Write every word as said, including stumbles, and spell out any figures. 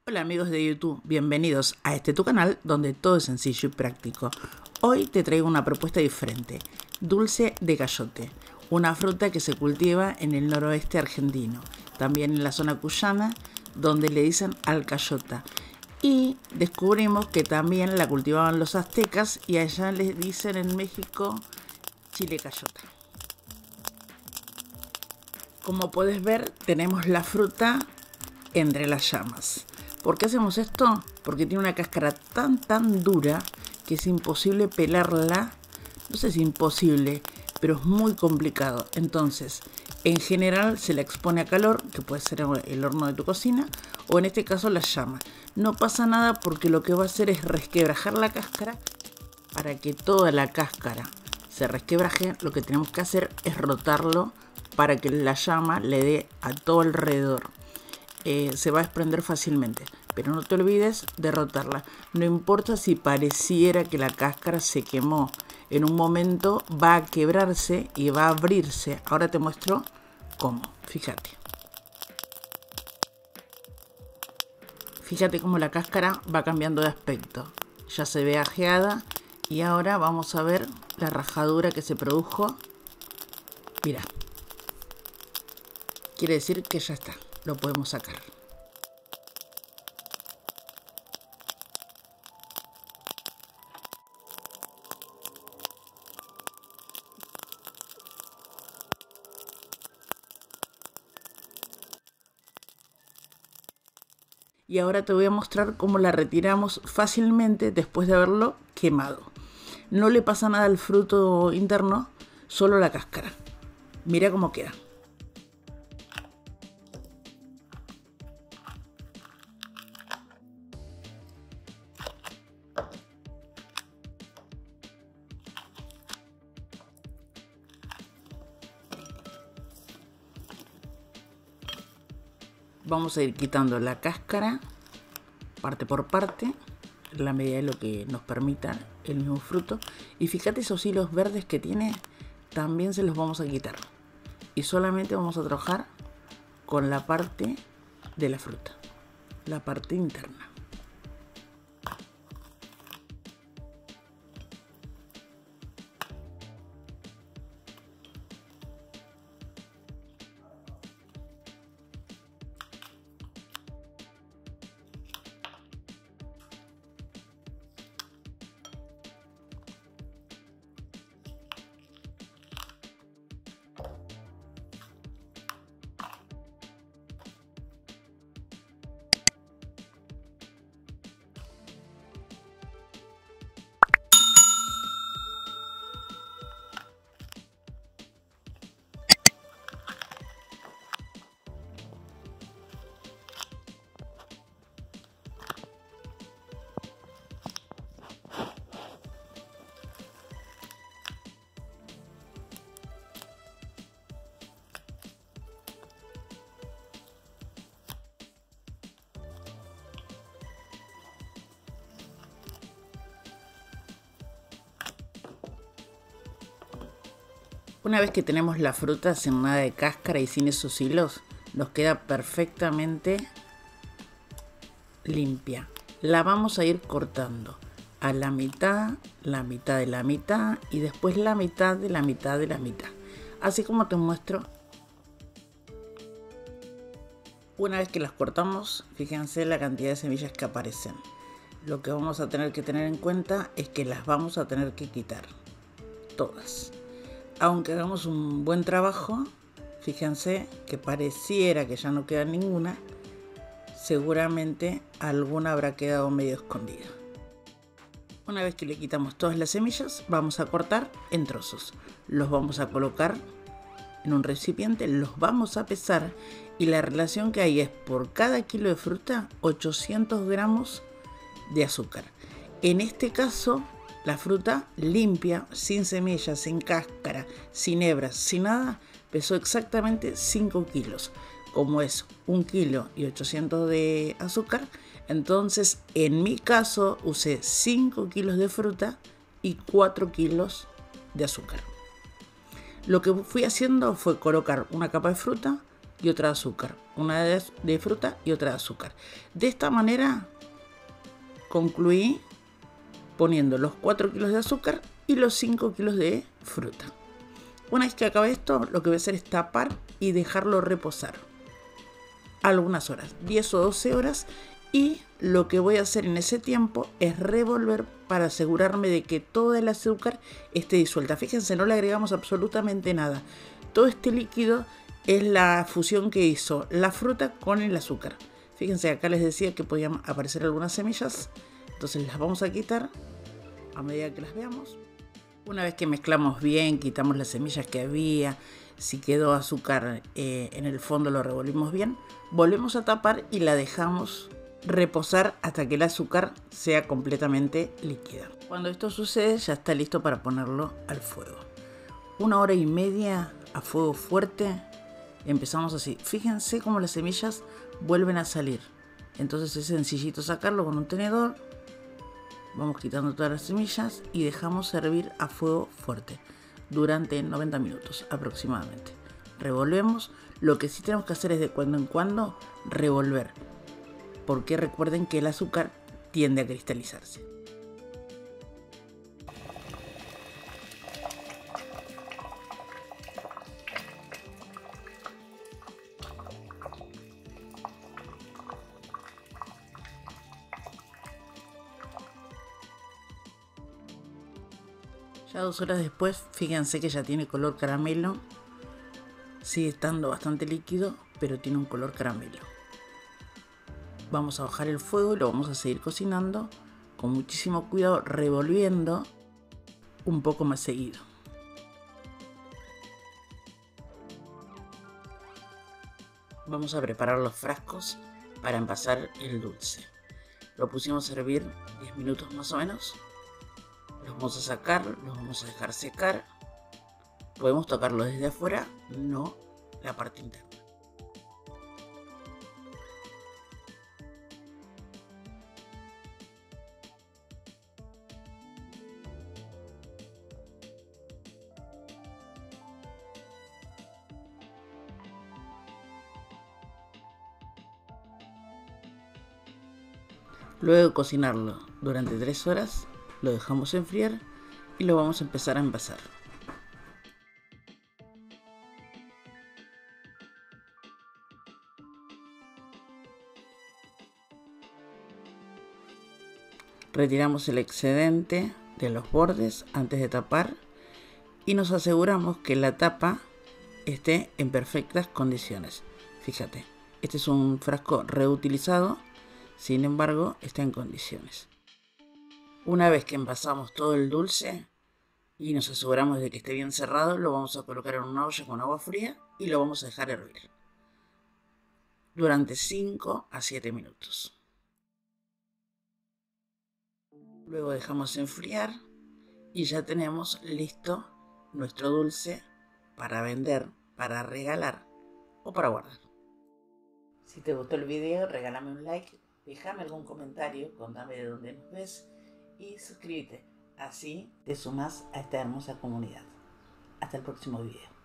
Hola amigos de YouTube, bienvenidos a este tu canal donde todo es sencillo y práctico. Hoy te traigo una propuesta diferente, dulce de cayote, una fruta que se cultiva en el noroeste argentino, también en la zona cuyana donde le dicen alcayota. Y descubrimos que también la cultivaban los aztecas y allá les dicen en México chile cayota. Como puedes ver, tenemos la fruta entre las llamas. ¿Por qué hacemos esto? Porque tiene una cáscara tan tan dura que es imposible pelarla. No sé si imposible, pero es muy complicado. Entonces, en general se la expone a calor, que puede ser el horno de tu cocina, o en este caso la llama. No pasa nada porque lo que va a hacer es resquebrajar la cáscara. Para que toda la cáscara se resquebraje, lo que tenemos que hacer es rotarlo para que la llama le dé a todo alrededor. Eh, se va a desprender fácilmente, pero no te olvides de rotarla. No importa si pareciera que la cáscara se quemó, en un momento va a quebrarse y va a abrirse. Ahora te muestro cómo. Fíjate fíjate cómo la cáscara va cambiando de aspecto, ya se ve ajeada. Y ahora vamos a ver la rajadura que se produjo. Mira, quiere decir que ya está, lo podemos sacar. Y ahora te voy a mostrar cómo la retiramos fácilmente después de haberlo quemado. No le pasa nada al fruto interno, solo la cáscara. Mira cómo queda. Vamos a ir quitando la cáscara parte por parte, en la medida de lo que nos permita el mismo fruto. Y fíjate esos hilos verdes que tiene, también se los vamos a quitar. Y solamente vamos a trabajar con la parte de la fruta, la parte interna. Una vez que tenemos la fruta sin nada de cáscara y sin esos hilos, nos queda perfectamente limpia. La vamos a ir cortando a la mitad, la mitad de la mitad y después la mitad de la mitad de la mitad. Así como te muestro. Una vez que las cortamos, fíjense la cantidad de semillas que aparecen. Lo que vamos a tener que tener en cuenta es que las vamos a tener que quitar todas. Aunque hagamos un buen trabajo, fíjense que pareciera que ya no queda ninguna, seguramente alguna habrá quedado medio escondida. Una vez que le quitamos todas las semillas, vamos a cortar en trozos. Los vamos a colocar en un recipiente, los vamos a pesar y la relación que hay es por cada kilo de fruta ochocientos gramos de azúcar. En este caso, la fruta limpia, sin semillas, sin cáscara, sin hebras, sin nada, pesó exactamente cinco kilos. Como es un kilo y ochocientos de azúcar, entonces en mi caso usé cinco kilos de fruta y cuatro kilos de azúcar. Lo que fui haciendo fue colocar una capa de fruta, y otra de azúcar. Una de, de fruta y otra de azúcar. De esta manera concluí poniendo los cuatro kilos de azúcar y los cinco kilos de fruta. Una vez que acabe esto, lo que voy a hacer es tapar y dejarlo reposar algunas horas, diez o doce horas, y lo que voy a hacer en ese tiempo es revolver para asegurarme de que todo el azúcar esté disuelta. Fíjense, no le agregamos absolutamente nada. Todo este líquido es la fusión que hizo la fruta con el azúcar. Fíjense, acá les decía que podían aparecer algunas semillas, entonces las vamos a quitar a medida que las veamos. Una vez que mezclamos bien, quitamos las semillas que había, si quedó azúcar eh, en el fondo lo revolvimos bien, volvemos a tapar y la dejamos reposar hasta que el azúcar sea completamente líquida. Cuando esto sucede ya está listo para ponerlo al fuego. Una hora y media a fuego fuerte. Empezamos así. Fíjense cómo las semillas vuelven a salir. Entonces es sencillito sacarlo con un tenedor. Vamos quitando todas las semillas y dejamos hervir a fuego fuerte durante noventa minutos aproximadamente. Revolvemos. Lo que sí tenemos que hacer es de cuando en cuando revolver, porque recuerden que el azúcar tiende a cristalizarse. Ya dos horas después, fíjense que ya tiene color caramelo. Sigue estando bastante líquido, pero tiene un color caramelo. Vamos a bajar el fuego y lo vamos a seguir cocinando con muchísimo cuidado, revolviendo un poco más seguido. Vamos a preparar los frascos para envasar el dulce. Lo pusimos a hervir diez minutos más o menos. Los vamos a sacar, los vamos a dejar secar. Podemos tocarlo desde afuera, no la parte interna. Luego de cocinarlo durante tres horas, lo dejamos enfriar y lo vamos a empezar a envasar. Retiramos el excedente de los bordes antes de tapar y nos aseguramos que la tapa esté en perfectas condiciones. Fíjate, este es un frasco reutilizado, sin embargo está en condiciones. Una vez que envasamos todo el dulce y nos aseguramos de que esté bien cerrado, lo vamos a colocar en una olla con agua fría y lo vamos a dejar hervir durante cinco a siete minutos. Luego dejamos enfriar y ya tenemos listo nuestro dulce para vender, para regalar o para guardar. Si te gustó el video, regálame un like, déjame algún comentario, contame de dónde nos ves y suscríbete. Así te sumas a esta hermosa comunidad. Hasta el próximo video.